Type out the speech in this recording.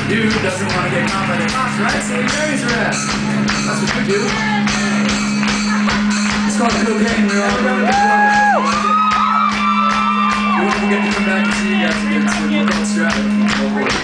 Dude doesn't want to get caught by the cops, right? So he marries your ass. That's what you do. It's called cocaine. We're all around the corner. We won't forget to come back and see you guys again soon. We're called Strata.